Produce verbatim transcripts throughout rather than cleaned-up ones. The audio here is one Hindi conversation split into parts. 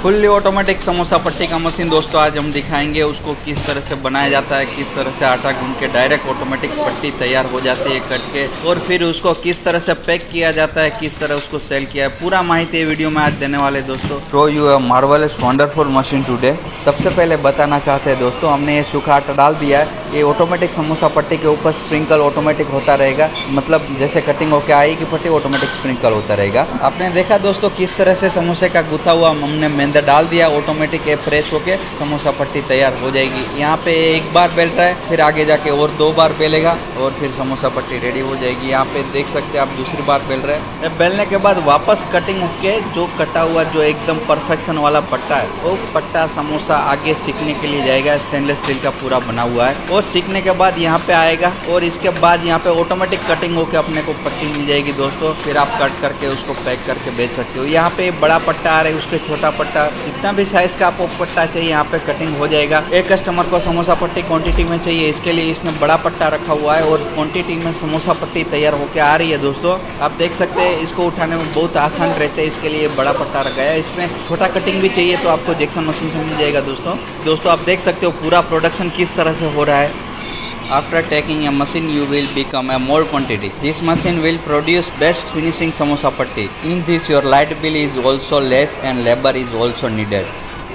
फुल्ली ऑटोमेटिक समोसा पट्टी का मशीन दोस्तों आज हम दिखाएंगे उसको किस तरह से बनाया जाता है, किस तरह से आटा गूंद के डायरेक्ट ऑटोमेटिक पट्टी तैयार हो जाती है कट के, और फिर उसको किस तरह से पैक किया जाता है, किस तरह उसको सेल किया है, पूरा माहिती वीडियो में आज देने वाले दोस्तों। Show you a marvellous wonderful machine today. सबसे पहले बताना चाहते हैं दोस्तों, हमने ये सूखा आटा डाल दिया है। ये ऑटोमेटिक समोसा पट्टी के ऊपर स्प्रिंकल ऑटोमेटिक होता रहेगा, मतलब जैसे कटिंग होकर आएगी पट्टी ऑटोमेटिक स्प्रिंकल होता रहेगा। आपने देखा दोस्तों किस तरह से समोसे का गुथा हुआ हमने मैदा डाल दिया, ऑटोमेटिक ये प्रेस होके समोसा पट्टी तैयार हो जाएगी। यहाँ पे एक बार बेल रहा है, फिर आगे जाके और दो बार बेलेगा और फिर समोसा पट्टी रेडी हो जाएगी। यहाँ पे देख सकते हैं आप दूसरी बार बेल रहे हैं। बेलने के बाद वापस कटिंग होके जो कटा हुआ जो एकदम परफेक्शन वाला पट्टा है वो पट्टा समोसा आगे सीखने के लिए जाएगा। स्टेनलेस स्टील का पूरा बना हुआ है और सीखने के बाद यहाँ पे आएगा और इसके बाद यहाँ पे ऑटोमेटिक कटिंग होके अपने को पट्टी मिल जाएगी दोस्तों। फिर आप कट करके उसको पैक करके बेच सकते हो। यहाँ पे बड़ा पट्टा आ रहा है, उसके छोटा पट्टा, जितना भी साइज का आपको पट्टा चाहिए यहाँ पे कटिंग हो जाएगा। एक कस्टमर को समोसा पट्टी क्वांटिटी में चाहिए, इसके लिए इसने बड़ा पट्टा रखा हुआ है और क्वांटिटी में समोसा पट्टी तैयार होके आ रही है दोस्तों। आप देख सकते हैं इसको उठाने में बहुत आसान रहते हैं, इसके लिए बड़ा पट्टा रखा है। इसमें छोटा कटिंग भी चाहिए तो आपको जैक्सन मशीन से मिल जाएगा दोस्तों। दोस्तों आप देख सकते हो पूरा प्रोडक्शन किस तरह से हो रहा है। After taking a machine, you will become a more quantity. This machine will produce best finishing samosa patti. In this, your light bill is also less and labor is also needed.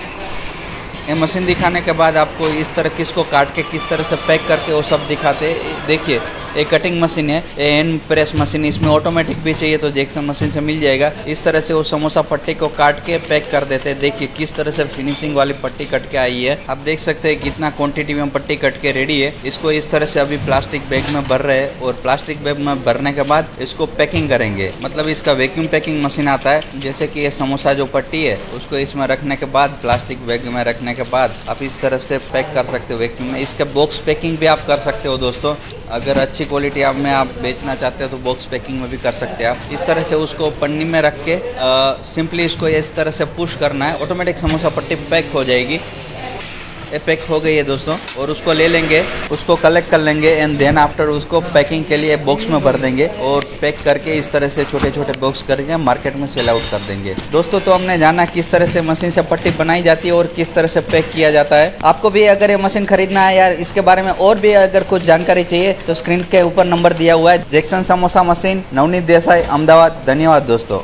ये मशीन दिखाने के बाद आपको इस तरह किसको काट के किस तरह से पैक करके वो सब दिखाते। देखिए ये कटिंग मशीन है, ये हैंड प्रेस मशीन, इसमें ऑटोमेटिक भी चाहिए तो जैक्सन मशीन से मिल जाएगा। इस तरह से वो समोसा पट्टी को काट के पैक कर देते हैं। देखिए किस तरह से फिनिशिंग वाली पट्टी कट के आई है। आप देख सकते हैं कितना क्वांटिटी में पट्टी कट के रेडी है। इसको इस तरह से अभी प्लास्टिक बैग में भर रहे हैं और प्लास्टिक बैग में भरने के बाद इसको पैकिंग करेंगे। मतलब इसका वैक्यूम पैकिंग मशीन आता है। जैसे कि ये समोसा जो पट्टी है उसको इसमें रखने के बाद प्लास्टिक बैग में रखने के बाद आप इस तरह से पैक कर सकते हो वैक्यूम में। इसका बॉक्स पैकिंग भी आप कर सकते हो दोस्तों। अगर अच्छी क्वालिटी आप में आप बेचना चाहते हो तो बॉक्स पैकिंग में भी कर सकते हैं आप। इस तरह से उसको पन्नी में रख के सिंपली इसको इस तरह से पुश करना है, ऑटोमेटिक समोसा पट्टी पैक हो जाएगी। ये पैक हो गई है दोस्तों और उसको ले लेंगे, उसको कलेक्ट कर लेंगे एंड देन आफ्टर उसको पैकिंग के लिए बॉक्स में भर देंगे और पैक करके इस तरह से छोटे छोटे बॉक्स करके मार्केट में सेल आउट कर देंगे दोस्तों। तो हमने जाना किस तरह से मशीन से पट्टी बनाई जाती है और किस तरह से पैक किया जाता है। आपको भी अगर ये मशीन खरीदना है यार, इसके बारे में और भी अगर कुछ जानकारी चाहिए तो स्क्रीन के ऊपर नंबर दिया हुआ है। Jackson samosa machine, Navneet Desai, Ahmedabad. धन्यवाद दोस्तों।